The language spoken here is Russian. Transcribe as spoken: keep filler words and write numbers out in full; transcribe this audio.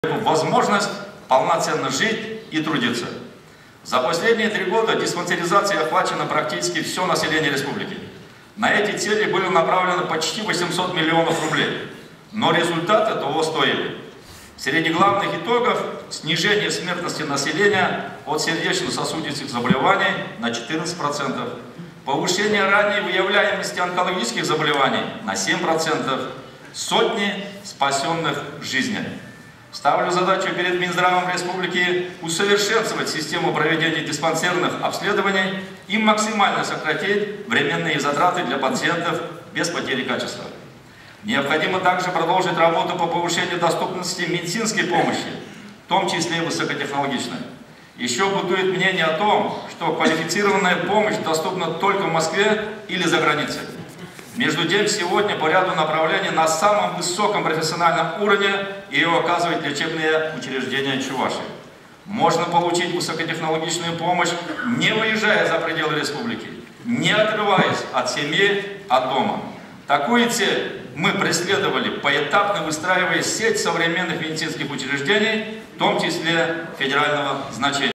возможность полноценно жить и трудиться. За последние три года диспансеризацией охвачено практически все население республики. На эти цели были направлены почти восемьсот миллионов рублей, но результаты того стоили. Среди главных итогов – снижение смертности населения от сердечно-сосудистых заболеваний на четырнадцать процентов, повышение ранней выявляемости онкологических заболеваний на семь процентов, сотни спасенных жизней. Ставлю задачу перед Минздравом Республики усовершенствовать систему проведения диспансерных обследований и максимально сократить временные затраты для пациентов без потери качества. Необходимо также продолжить работу по повышению доступности медицинской помощи, в том числе и высокотехнологичной. Еще бытует мнение о том, что квалифицированная помощь доступна только в Москве или за границей. Между тем, сегодня по ряду направлений на самом высоком профессиональном уровне ее оказывают лечебные учреждения Чувашии. Можно получить высокотехнологичную помощь, не выезжая за пределы республики, не отрываясь от семьи, от дома. Такую цель мы преследовали, поэтапно выстраивая сеть современных медицинских учреждений, в том числе федерального значения.